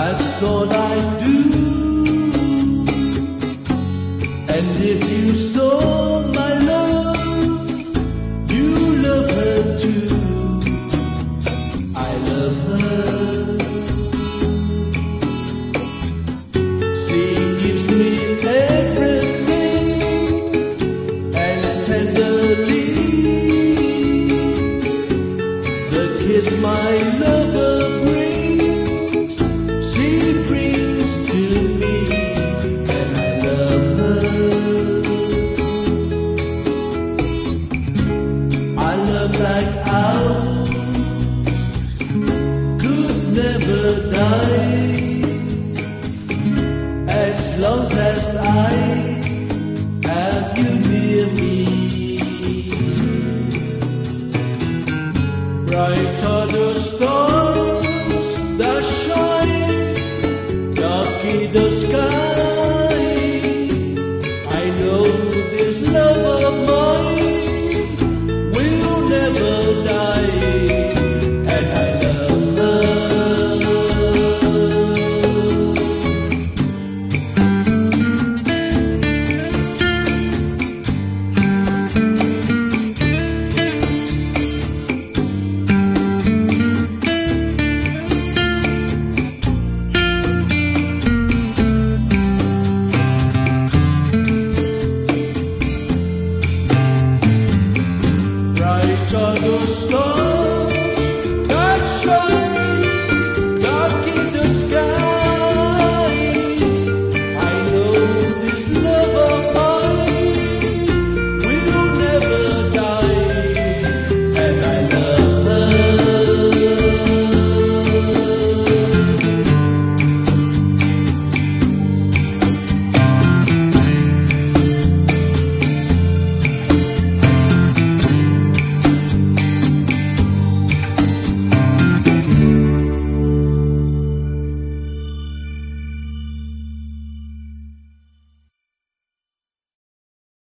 That's all I do. And if you saw my love, you love her too. I love her. She gives me everything, and tenderly the kiss my lover brings, she brings to me, and I love her. I love like ours could never die, as long as I have you near me. Bright are the stars that shine, dark in the sky.